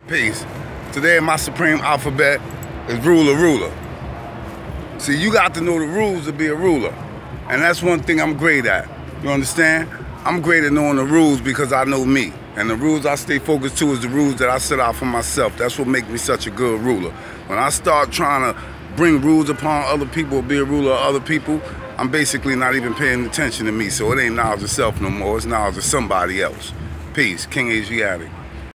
Peace. Today my supreme alphabet is ruler. See, you got to know the rules to be a ruler. And that's one thing I'm great at. You understand? I'm great at knowing the rules because I know me. And the rules I stay focused to is the rules that I set out for myself. That's what makes me such a good ruler. When I start trying to bring rules upon other people or be a ruler of other people, I'm basically not even paying attention to me. So it ain't knowledge of self no more. It's knowledge of somebody else. Peace. King Asiatic.